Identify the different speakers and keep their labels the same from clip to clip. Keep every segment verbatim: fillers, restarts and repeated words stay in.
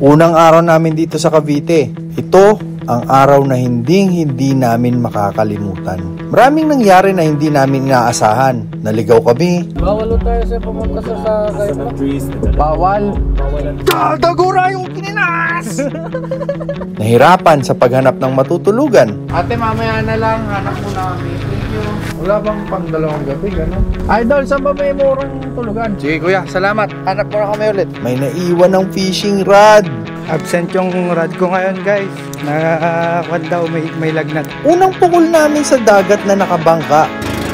Speaker 1: Unang araw namin dito sa Cavite. Ito ang araw na hinding-hindi namin makakalimutan. Maraming nangyari na hindi namin inaasahan. Naligaw kami.
Speaker 2: Bawal tayo sa pumunta sa sa
Speaker 1: Bawal. Dadagura yung kininas! Nahirapan sa paghanap ng matutulugan.
Speaker 2: Ate, mamaya na lang. Hanap mo na kami. Wala bang pang dalawang gabi, gano'n? Idol, saan ba may murang tulugan?
Speaker 1: Sige kuya, salamat. Hanap mo na kami ulit. May naiwan ng fishing rod.
Speaker 2: Absent yung rod ko ngayon, guys. Nakakuan daw, may, may lagnat.
Speaker 1: Unang pukol namin sa dagat na nakabangka.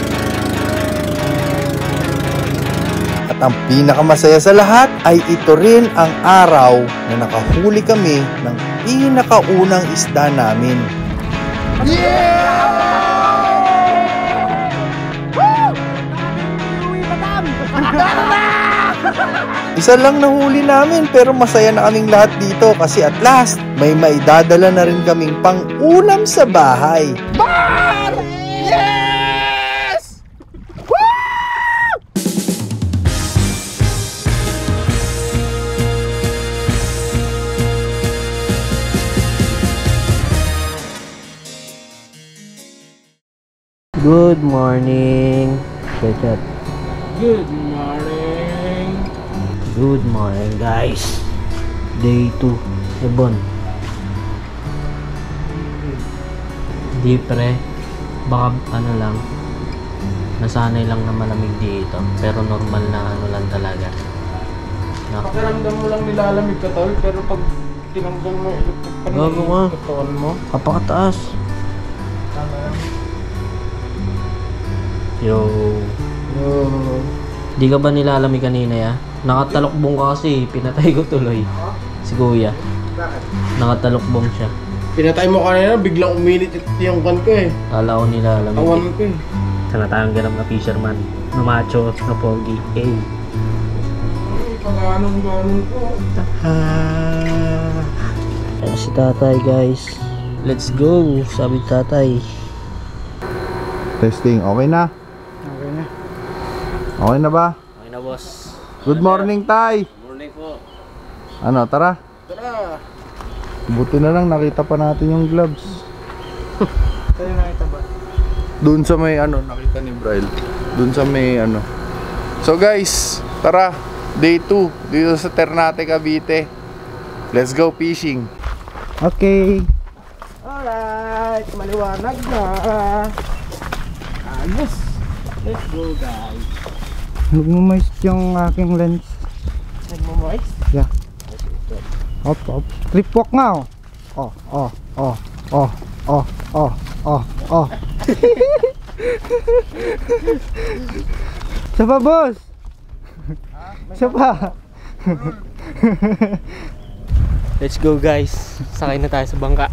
Speaker 1: At ang pinakamasaya sa lahat ay ito rin ang araw na nakahuli kami ng pinakaunang isda namin. Yeah! Isa lang nahuli namin pero masaya na kaming lahat dito kasi at last may maidadala na rin kaming pang-ulam sa bahay. Bar! Yes! Woo!
Speaker 3: Good morning. Good job.
Speaker 2: Good morning.
Speaker 3: Good morning, guys. Day two. Ebon. Di pre. Baka ano lang. Nasanay lang na malamig dito. Pero normal na ano lang talaga.
Speaker 2: Pakiramdam mo lang nilalamig ka, tol. Pero pag tinanggal mo,
Speaker 3: Gago ka.
Speaker 2: katawan mo.
Speaker 3: Kapakataas.
Speaker 2: Tama yan.
Speaker 3: Yo.
Speaker 2: Yo.
Speaker 3: Di ka ba nilalamig kanina ya? Nakatalokbong ka kasi. Pinatay ko tuloy. Si kuya.
Speaker 2: Bakit?
Speaker 3: Nakatalokbong siya.
Speaker 2: Pinatay mo kanina, biglang umilit yung kan ko eh.
Speaker 3: Kala ko nilalamig.
Speaker 2: Awan ko eh.
Speaker 3: Sana tayong ganap na fisherman. Na macho, na pogi. Hey.
Speaker 2: Ay, pag-anong-ganon ko.
Speaker 3: Ah. Ayan si tatay, guys. Let's go. Sabi tatay.
Speaker 1: Testing, okay na?
Speaker 2: Okay na.
Speaker 1: Okay na ba?
Speaker 3: Okay na, boss.
Speaker 1: Good morning, Tay!
Speaker 3: Morning po.
Speaker 1: Ano, tara?
Speaker 2: Tara!
Speaker 1: Buti na lang nakita pa natin yung gloves.
Speaker 2: Sa'yo nakita ba?
Speaker 1: Doon sa may ano, nakita ni Braille. Doon sa may ano. So guys, tara. Day two dito sa Ternate, Cavite. Let's go fishing.
Speaker 2: Okay. Alright, maliwanag na. Ayos. Let's go, guys.
Speaker 4: Nagmumoist yung aking lens.
Speaker 2: Nagmo-moist?
Speaker 4: Yeah. Op, op. Trip walk nga oh. Oh, oh, oh, oh, oh, oh, oh, oh. Isa pa, boss. Isa pa.
Speaker 3: Let's go, guys. Sakay na tayo sa bangka.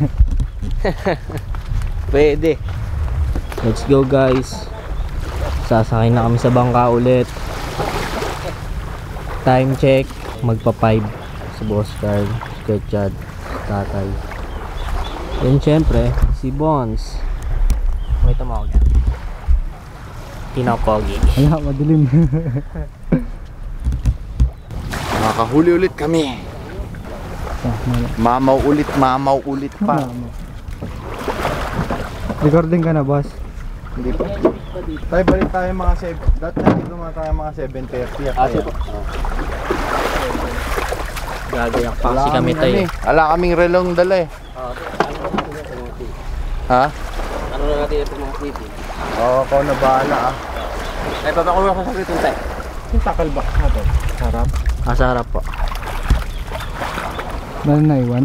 Speaker 3: Pwede. Let's go, guys. Sasakay na kami sa bangka ulit. Time check. Magpa five. Si Boss Carl, si Kutchad, tatay. Yan syempre, si Bones. May tumawag yan. Pinapogi.
Speaker 4: Wala, madilim.
Speaker 1: Makakahuli ulit kami. Mamaw ulit, mamaw ulit pa.
Speaker 4: Recording ka na, boss?
Speaker 1: Hindi pa. Tayo balik tayo mga seven. Dati nandito mga tayo mga seven thirty. Ah, siya.
Speaker 3: Gagayak pa kasi kami tayo.
Speaker 1: Wala kaming relong dala eh. Ha?
Speaker 3: Ano na natin ito mga T V?
Speaker 1: Oo, ako na bahala ah.
Speaker 3: Ay, papakuha ko sa kritin tayo.
Speaker 2: Yung tackleback na to. Sarap.
Speaker 3: Ah, sa harap po.
Speaker 4: Meron na iwan?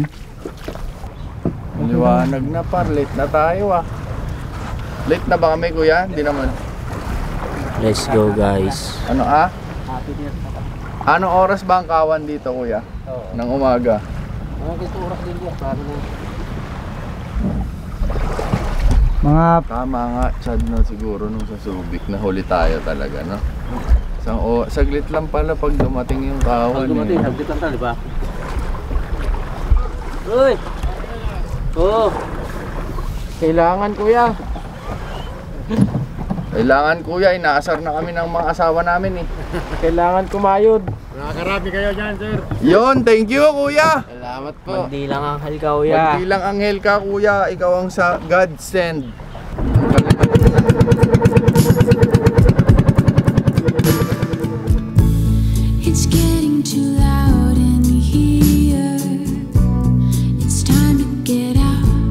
Speaker 1: Liwanag na par, late na tayo ah. Late na ba kami kuya? Hindi naman.
Speaker 3: Let's go, guys.
Speaker 1: Ano ah? Anong oras ba ang kawan dito kuya?
Speaker 2: Oo.
Speaker 1: Nang umaga?
Speaker 2: Mga gusto oras din yan. Paano mo?
Speaker 4: Mga
Speaker 1: Tama nga, Chad no, siguro nung sa Subic na huli tayo talaga no. Isang o, saglit lang pala pag dumating yung kawan.
Speaker 3: Pag dumating,
Speaker 1: eh.
Speaker 3: hagdit lang tayo, di ba? Uy! Oo!
Speaker 2: Kailangan, kuya.
Speaker 1: Kailangan kuya, inaasar na kami ng mga asawa namin eh.
Speaker 2: Kailangan kumayod.
Speaker 3: Wala
Speaker 2: Makakarami kayo dyan, sir.
Speaker 1: Yon, thank you kuya.
Speaker 2: Salamat po.
Speaker 3: Mandilang ang halika kuya.
Speaker 1: Magdilang anghel ka kuya, ikaw ang sa God send.
Speaker 5: It's getting too loud in here. It's time to get out.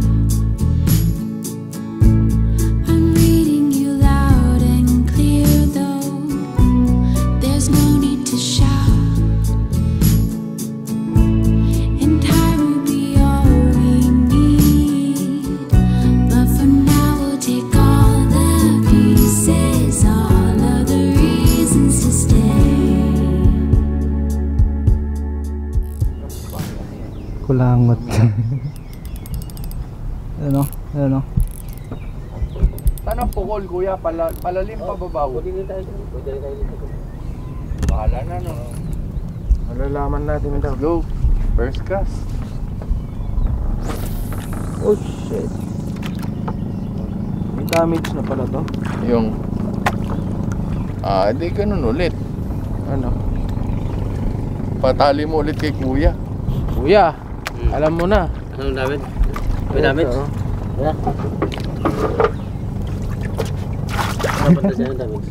Speaker 5: I'm reading you loud and clear though. There's no need to shout. And time will be all we need. But for now we'll take all the pieces, all of the reasons to stay.
Speaker 4: Kulangot. Ano? Ano?
Speaker 1: Saan ang pukol kuya? Pala, palalim pa babaw?
Speaker 3: Pwede rin tayo dyan. Pwede rin tayo dito.
Speaker 1: Bahala na no.
Speaker 2: Malalaman natin ito.
Speaker 1: Go. First cast.
Speaker 2: Oh shit. May damage na pala to.
Speaker 1: Yung ah, di ganun ulit.
Speaker 2: Ano?
Speaker 1: Patali mo ulit kay kuya.
Speaker 2: Kuya, alam mo na.
Speaker 3: Anong damage? May damage?
Speaker 2: Ito, oh.
Speaker 3: Wala. Kapag siya ng damage.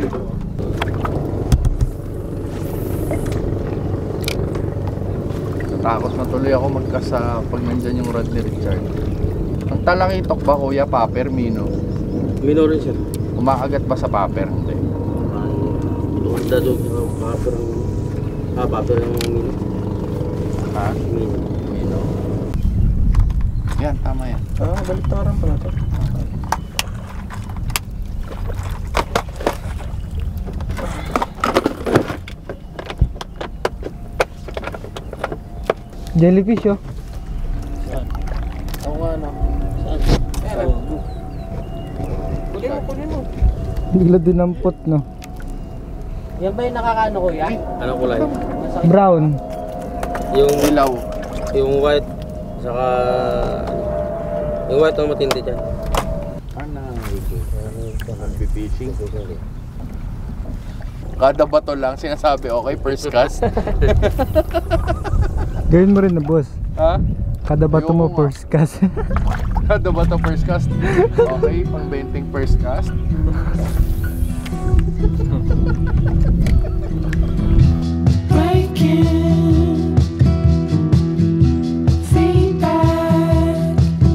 Speaker 1: Natakot na tuloy ako magkasa pag nandyan yung rod ni Richard. Ang talakitok ba kuya, paper, mino?
Speaker 3: Minor rin siya.
Speaker 1: Kumakagat ba sa paper? Hindi.
Speaker 3: Doon na doon yung paper ng... Ah, paper ng mino.
Speaker 1: Ha?
Speaker 3: Mino.
Speaker 1: Mino. Yan, tama yan.
Speaker 2: Ah, baliktaran pala to.
Speaker 4: Jellyfish oh.
Speaker 2: Oo nga no.
Speaker 3: Saan?
Speaker 2: Ayan. Kunin mo, kunin mo.
Speaker 4: Bigla dinampot no.
Speaker 3: Yan ba yung nakakaano kuya? Anong kulay?
Speaker 4: Brown.
Speaker 3: Yung
Speaker 1: Ilaw.
Speaker 3: yung white saka yung white ang matindi dyan.
Speaker 1: Ano? Nagpipishing. Kada bato lang sinasabi, okay, first cast.
Speaker 4: Gawin mo rin na boss.
Speaker 1: Ha?
Speaker 4: Kada bato
Speaker 1: Ayoko
Speaker 4: mo
Speaker 1: nga.
Speaker 4: first cast.
Speaker 1: Kada bato first cast. Okay, pang benting first cast.
Speaker 5: Breaking feedback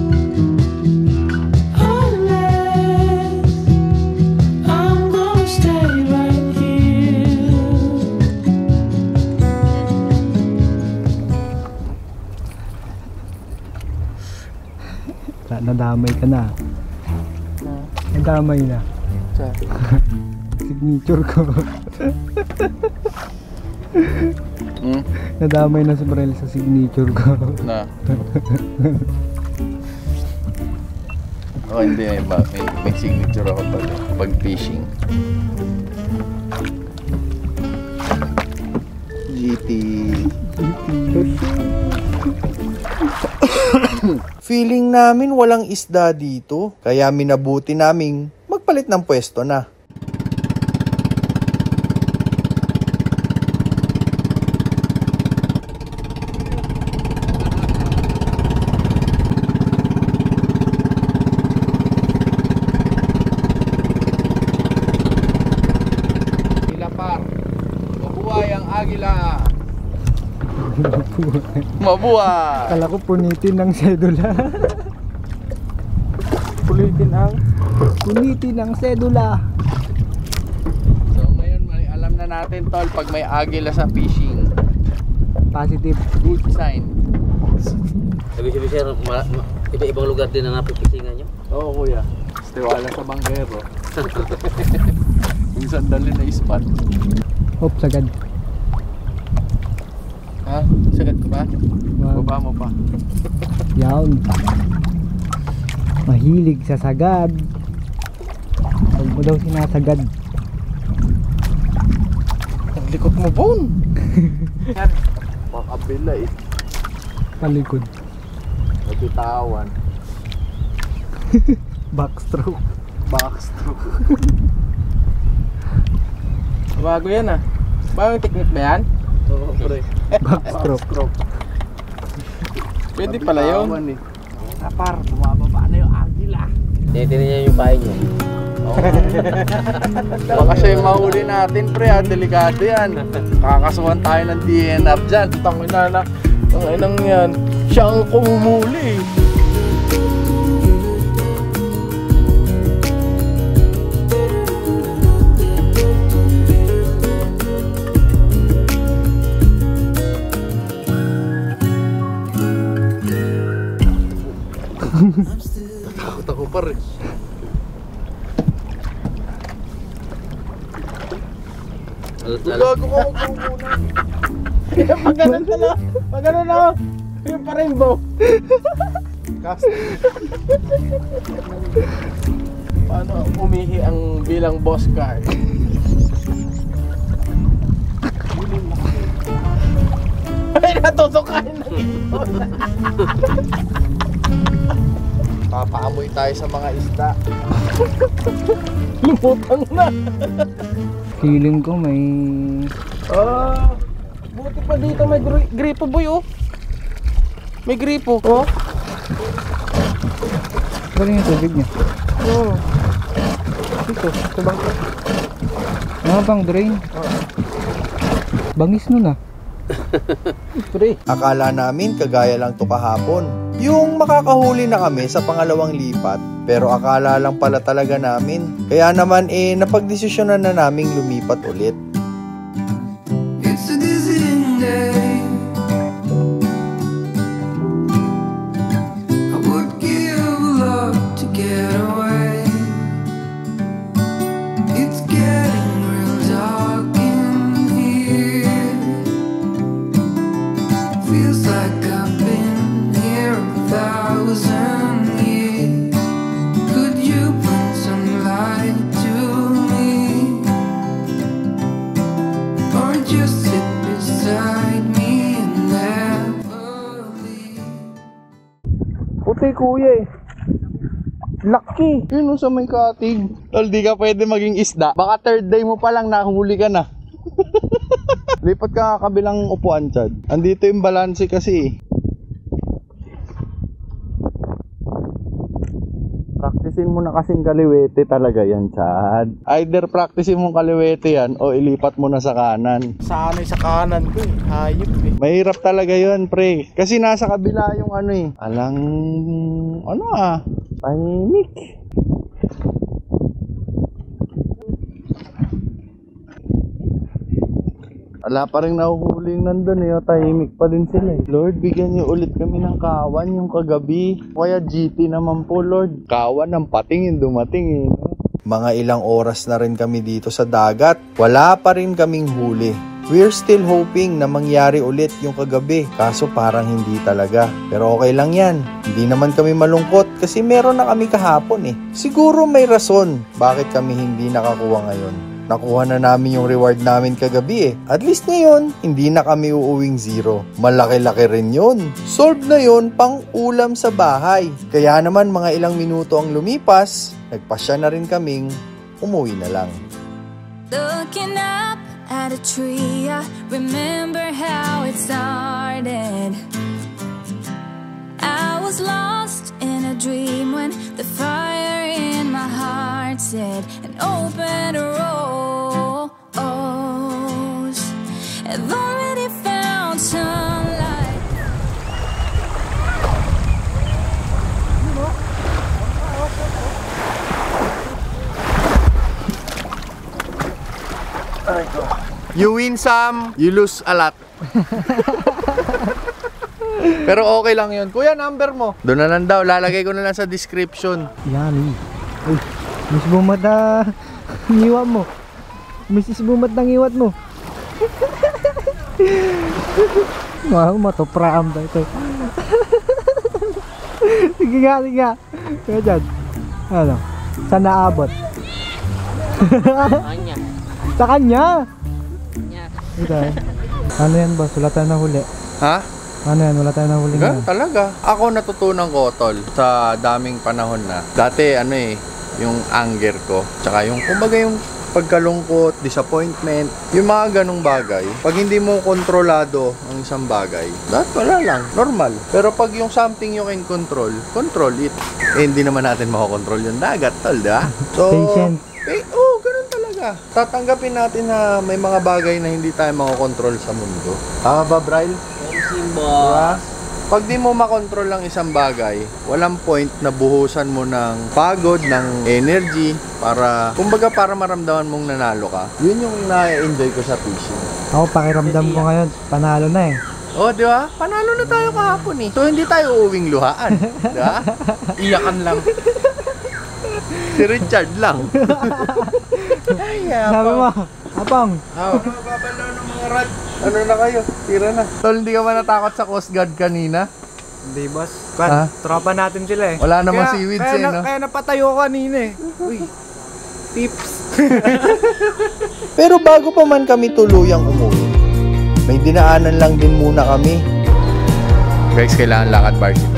Speaker 5: unless I'm gonna stay right here.
Speaker 4: Nadamay ka na. Nadamay na.
Speaker 2: Saan?
Speaker 4: Signature ko.
Speaker 1: Hmm?
Speaker 4: Nadamay na si Brel sa signature ko.
Speaker 1: Na. Oh, hindi. May, may, may signature ako pag, pag fishing. G T. Feeling namin walang isda dito, kaya minabuti naming magpalit ng pwesto na. Ilapar, mabuhay ang agila. Mabuhay!
Speaker 4: Kala ko punitin ng sedula.
Speaker 2: Pulitin ang
Speaker 4: Punitin ng sedula.
Speaker 1: So ngayon may alam na natin tol pag may agila sa fishing.
Speaker 4: Positive.
Speaker 1: Good sign.
Speaker 3: Sabi-sabi sir, ma- ma- iba-ibang lugar din na napipisingan nyo.
Speaker 1: Oo kuya. Tiwala sa banggero. Yung sandali na spot.
Speaker 4: Hop, sagad.
Speaker 1: Ha? Sagad ko ba?
Speaker 4: Wow.
Speaker 1: Baba mo pa.
Speaker 4: Yawn. Mahilig sa sagad. Huwag mo daw sinasagad.
Speaker 2: ang likot mo, Bon.
Speaker 1: Yan. Makabila eh.
Speaker 4: Palikod.
Speaker 1: Nabitawan.
Speaker 4: Backstroke.
Speaker 1: Backstroke.
Speaker 2: Bago yan ah. Bagong technique ba yan? Oo, pre.
Speaker 4: Backstroke.
Speaker 2: Pwede pala yun. Ah, par, bumababa na yung agila.
Speaker 3: Tinitin niya yung pahay niya.
Speaker 2: Baka siya yung mahuli natin, pre, ha? Delikado yan. Kakasuhan tayo ng D N R dyan. Tangina na, tanginang yan. Siya ang kumumuli. Takot ako, pare. Gago ko ako muna. Pag ganun na lang. Pag ganun na. Yung pa-rainbow. Cast. Paano umihi ang bilang boss car? Ay, natutukain na ito. Papaamoy tayo sa mga isda. Lumutang na.
Speaker 4: Feeling ko may...
Speaker 2: Ah, buti pa dito may gri gripo, boy, oh. May gripo, oh.
Speaker 4: Galing yung tubig niya.
Speaker 2: Oh. Dito, ito bang?
Speaker 4: Mga bang drain. Bangis nun ah.
Speaker 2: Pre.
Speaker 1: Akala namin kagaya lang to kahapon. Yung makakahuli na kami sa pangalawang lipat, pero akala lang pala talaga namin. Kaya naman eh napagdesisyonan na naming lumipat ulit.
Speaker 6: It's a dizzying day. I would give a lot to get away. It's getting real dark in here. Feels like I've been here a thousand years. Could you bring some light to me? Or just sit beside me and never leave?
Speaker 2: Puti, kuya, eh. Lucky. Yun, oh, sa may katig. Tol, di ka pwede maging isda. Baka third day mo pa lang nahuli ka na. Lipat ka nga kabilang upuan, Chad. Andito yung balanse kasi. Practicein mo na kasing kaliwete talaga yan, Chad. Either practicein mong kaliwete yan o ilipat mo na sa kanan. Sanay sa kanan ko, eh. Hayop, eh. Mahirap talaga yun, pre. Kasi nasa kabila yung ano, eh. Alang... ano ah? Tahimik. Wala pa rin nahuhuling nandun, eh. Tahimik pa din sila, eh. Lord, bigyan niyo ulit kami ng kawan yung kagabi. Kaya G T naman po, Lord. Kawan ng pating yung dumating, eh.
Speaker 1: Mga ilang oras na rin kami dito sa dagat. Wala pa rin kaming huli. We're still hoping na mangyari ulit yung kagabi. Kaso parang hindi talaga. Pero okay lang yan. Hindi naman kami malungkot kasi meron na kami kahapon eh. Siguro may rason bakit kami hindi nakakuha ngayon. Nakuha na namin yung reward namin kagabi eh. At least ngayon, hindi na kami uuwing zero. Malaki-laki rin yun. Solved na yun pang ulam sa bahay. Kaya naman mga ilang minuto ang lumipas, nagpasya na rin kaming umuwi na lang.
Speaker 5: Looking up at a tree, I remember how it started. I was lost in a dream when the fire in my heart said an open rose. I've already found sunlight.
Speaker 2: You win some, you lose a lot. Pero okay lang yun. Kuya, number mo. Doon na lang daw. Lalagay ko na lang sa description.
Speaker 4: Yan. Uy, Miss Bumat na ngiwat mo. Missus Bumat na ngiwat mo. Wow, matopraam ba ito? Sige nga, sige nga. Kaya dyan. Ano? Saan naabot?
Speaker 3: Kanya.
Speaker 4: Sa kanya?
Speaker 3: Kanya.
Speaker 4: Ito. Ano yan boss? Wala tayo na huli.
Speaker 2: Ha?
Speaker 4: Ano yan? Wala tayo na huli
Speaker 2: Gan,
Speaker 4: na.
Speaker 2: talaga. Ako natutunan ko, tol, sa daming panahon na. Dati, ano eh, yung anger ko. Tsaka yung, kumbaga yung pagkalungkot, disappointment, yung mga ganong bagay. Pag hindi mo kontrolado ang isang bagay, dapat wala lang, normal. Pero pag yung something you can control, control it. Eh, hindi naman natin makakontrol yung dagat, tol, diba? So,
Speaker 4: Patient.
Speaker 2: eh, oh, ganun talaga. Tatanggapin natin na may mga bagay na hindi tayo makakontrol sa mundo. Tama ba, Bryle? Diba? Pag di mo makontrol ang isang bagay, walang point na buhusan mo ng pagod, ng energy, para, kumbaga para maramdaman mong nanalo ka. Yun yung na-enjoy ko sa fishing.
Speaker 4: Ako, pakiramdam ko ngayon, panalo na eh.
Speaker 2: Oh, di ba? Panalo na tayo kahapon eh. So, hindi tayo uuwing luhaan. Di ba? Iyakan lang. Si Richard lang. Ay,
Speaker 4: Sabi mo, Apong,
Speaker 2: Oh. Babalo ng mga rad. Ano na kayo? Tira na. Tol, hindi ka ba natakot sa Coast Guard kanina?
Speaker 7: Hindi, boss.
Speaker 2: Ha?
Speaker 7: Kan, tropa natin sila eh.
Speaker 2: Wala namang
Speaker 7: Kaya-
Speaker 2: seaweeds
Speaker 7: kaya
Speaker 2: eh,
Speaker 7: na-
Speaker 2: no?
Speaker 7: Kaya napatayo ko kanina eh. Uy, tips.
Speaker 1: Pero bago pa man kami tuluyang umuwi, may dinaanan lang din muna kami.
Speaker 2: Guys, kailangan lakad varsity.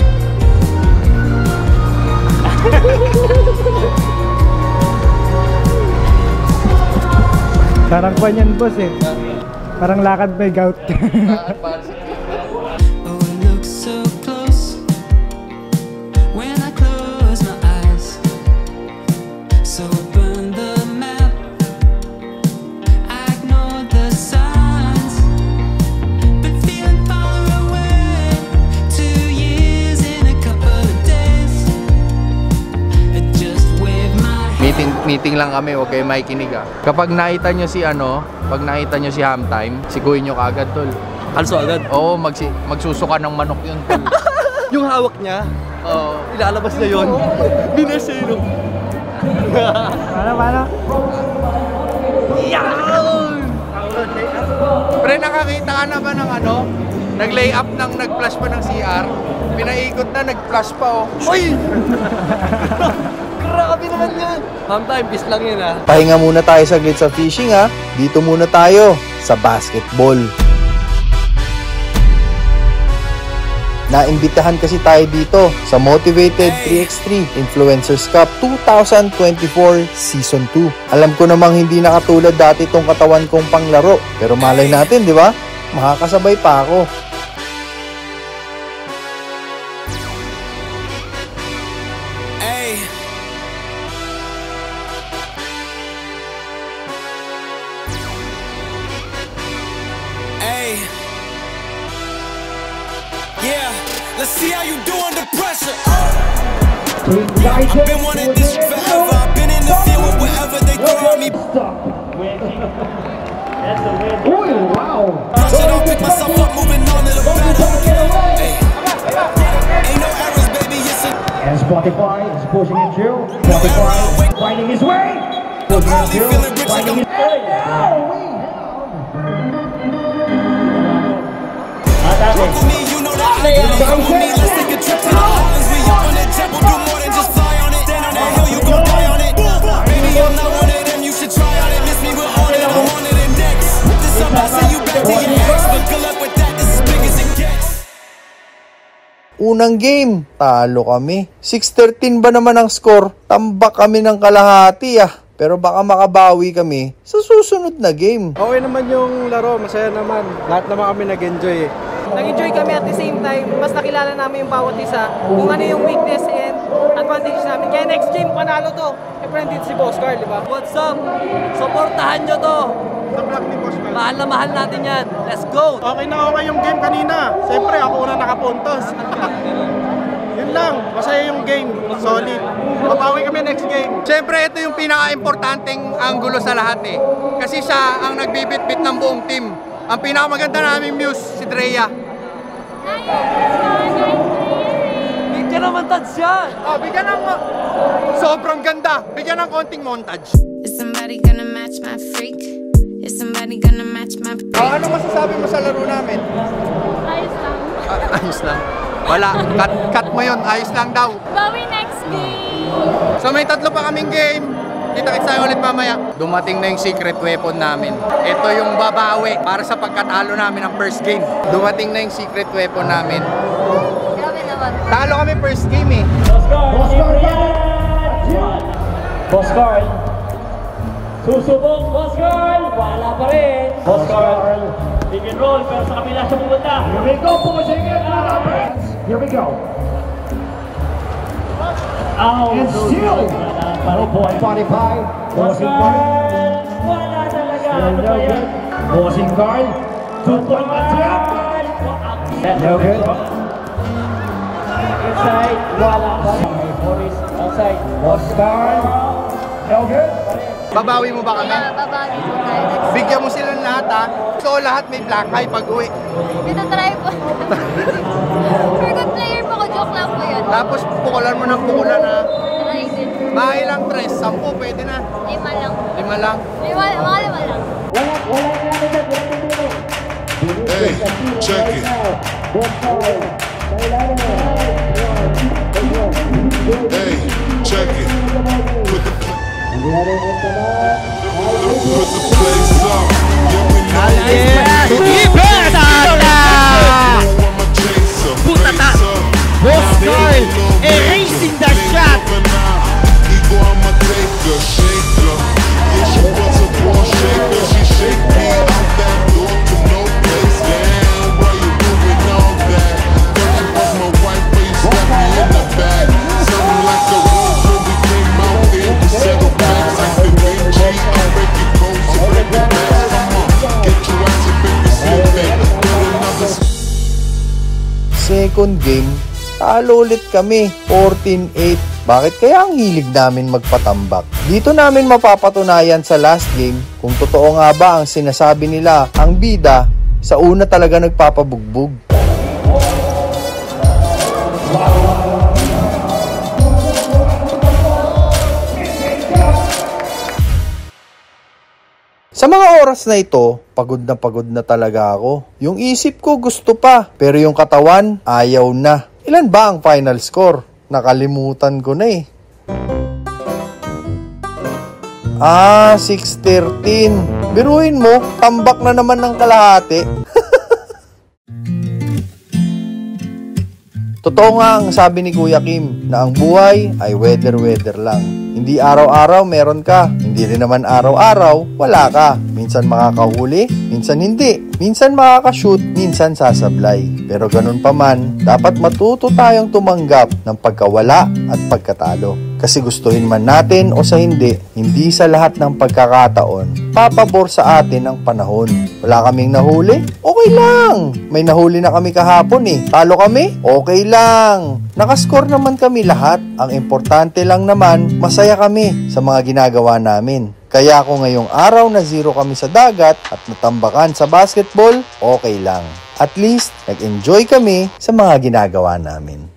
Speaker 4: parang kwan yan, boss eh. Parang lakad may gout.
Speaker 2: Lakad varsity.
Speaker 6: Oh, it looks so close when I close my eyes. So I burn the map, I ignore the signs, but feeling far away. Two years in a couple of days. I just wave my hand.
Speaker 2: Meeting, meeting lang kami, huwag kayo makikinig ah. Kapag nakita nyo si ano, pag nakita nyo si Hamtime, sikuhin nyo kaagad, tol.
Speaker 3: Also agad.
Speaker 2: Oo, magsi, magsusuka ng manok yun, tol.
Speaker 3: Yung hawak niya,
Speaker 2: Oo.
Speaker 3: ilalabas niya yun. Binasero.
Speaker 4: Paano, paano?
Speaker 2: Pre, nakakita ka na ba ng ano? Nag-lay up ng nag-flash pa ng C R? Pinaikot na, nag-flash pa oh.
Speaker 3: Uy! Grabe naman yan. Sometime, bis lang yun ah.
Speaker 1: Pahinga muna tayo saglit sa fishing ha. Dito muna tayo sa basketball. Naimbitahan kasi tayo dito sa Motivated three by three Influencers Cup twenty twenty-four Season two. Alam ko namang hindi nakatulad dati tong katawan kong panglaro. Pero malay natin, di ba? Makakasabay pa ako.
Speaker 6: Hey. Hey. Yeah, let's see how you do under pressure. I've been wanting this forever. I've been in the field with whatever they throw at me. Pressure, don't pick myself up, moving on to the better. Hey. Ain't no errors, baby, it's a
Speaker 8: And Spotify is pushing it through. Spotify finding his way. Pushing it
Speaker 6: early
Speaker 8: through.
Speaker 6: feeling rich like
Speaker 8: Finding
Speaker 6: I'm.
Speaker 8: his way.
Speaker 6: Rock with me, you know that I got it. Come with me, let's take a trip to the islands. We up on that jet, we'll do more than just fly on it. Stand on that hill, you gon' die on it. Baby, I'm not one of them, you should try on it. Miss me with on it, I'm on it index. This up, I send you back to your ex. But good luck with that, this is big as it gets.
Speaker 1: Unang game, talo kami. six thirteen ba naman ang score? Tambak kami ng kalahati ah. Pero baka makabawi kami sa susunod na game.
Speaker 7: Okay naman yung laro, masaya naman. Lahat naman kami nag-enjoy eh.
Speaker 9: Nag-enjoy kami at the same time, mas nakilala namin yung bawat isa, kung ano yung weakness and advantages namin. Kaya next game, panalo to. Siyempre nandito si Boss Carl, di ba?
Speaker 3: What's up? Supportahan nyo to.
Speaker 7: Sa vlog ni Boss Carl.
Speaker 3: Mahal na mahal natin yan. Let's go!
Speaker 7: Okay na okay yung game kanina. Siyempre, ako una nakapuntos. Yun lang, masaya yung game. Solid. Mabawi kami next game.
Speaker 2: Siyempre, ito yung pinaka-importanteng anggulo sa lahat eh. Kasi siya ang nagbibit-bit ng buong team. Ang pinakamaganda naming muse, si Drea.
Speaker 3: Bigyan naman touch yan!
Speaker 2: Oh, bigyan ng... Sobrang ganda. Bigyan ng konting montage.
Speaker 5: Is somebody gonna match my freak? Is somebody gonna match my freak?
Speaker 2: Oh, ano masasabi mo sa laro namin?
Speaker 10: Ayos lang.
Speaker 2: Ah, ayos lang. Wala, cut, cut mo yun. Ayos lang daw.
Speaker 10: Bawi next game.
Speaker 2: So may tatlo pa kaming game. Kita-kits tayo ulit mamaya. Dumating na yung secret weapon namin. Ito yung babawi para sa pagkatalo namin ng first game. Dumating na yung secret weapon namin.
Speaker 10: Grabe naman.
Speaker 2: Talo kami first game eh.
Speaker 8: Boss Carl.
Speaker 11: Susubok, Boss Girl! Wala pa rin! Boss Girl! Pick and roll, pero sa kabila siya pumunta.
Speaker 8: Here we go, boys and girls. Here we go.
Speaker 11: Ow!
Speaker 8: And still,
Speaker 11: Oh boy!
Speaker 8: forty-five.
Speaker 11: Boss Girl! Wala talaga! Ano ba yan?
Speaker 8: Bossing guard. Two point attempt. No good.
Speaker 11: Inside, wala pa rin. Morris, outside.
Speaker 8: Boss guard. No good.
Speaker 7: Babawi mo ba kami?
Speaker 10: Yeah, babawi po tayo. Next.
Speaker 7: Bigyan mo silang lahat ha. So lahat may black eye pag uwi.
Speaker 10: Dito try po. For good player po ko, joke lang po yun.
Speaker 7: Tapos pukulan mo ng pukulan ha.
Speaker 10: Try din.
Speaker 7: Bahay lang tres, sampu pwede na.
Speaker 10: Lima lang.
Speaker 7: Lima lang.
Speaker 10: Lima, mga lima lang.
Speaker 11: Wala, wala na natin sa pinatulong.
Speaker 12: Hey, check it. Hey, check it. Put the, put the place up. Yeah, we
Speaker 1: Boss Girl, erasing the shot.
Speaker 12: Ego, I'ma take a shaker. Yeah, she was a born shaker. She shake me out that door to no place. Damn, why you doing all that? Thought you was my wife, but you stuck me in the back. Something like a rose when we came out there. We settled bags like the big G. I'm breaking codes, so break the bags. Come on, get your ass and make me sit back. Put another.
Speaker 1: Second game, talo ulit kami, fourteen eight. Bakit kaya ang hilig namin magpatambak? Dito namin mapapatunayan sa last game kung totoo nga ba ang sinasabi nila, ang bida sa una talaga nagpapabugbog. Sa mga oras na ito, pagod na pagod na talaga ako. Yung isip ko gusto pa, pero yung katawan ayaw na. Ilan ba ang final score? Nakalimutan ko na eh. Ah, six thirteen. Biruin mo, tambak na naman ng kalahati. Totoo nga ang sabi ni Kuya Kim na ang buhay ay weather-weather lang. Hindi araw-araw meron ka, hindi rin naman araw-araw wala ka. Minsan makakahuli, minsan hindi. Minsan makakashoot, minsan sasablay. Pero ganun pa man, dapat matuto tayong tumanggap ng pagkawala at pagkatalo. Kasi gustuhin man natin o sa hindi, hindi sa lahat ng pagkakataon, papabor sa atin ang panahon. Wala kaming nahuli? Okay lang. May nahuli na kami kahapon eh. Talo kami? Okay lang. Nakascore naman kami lahat. Ang importante lang naman, masaya kami sa mga ginagawa namin. Kaya kung ngayong araw na zero kami sa dagat at natambakan sa basketball, okay lang. At least, nag-enjoy kami sa mga ginagawa namin.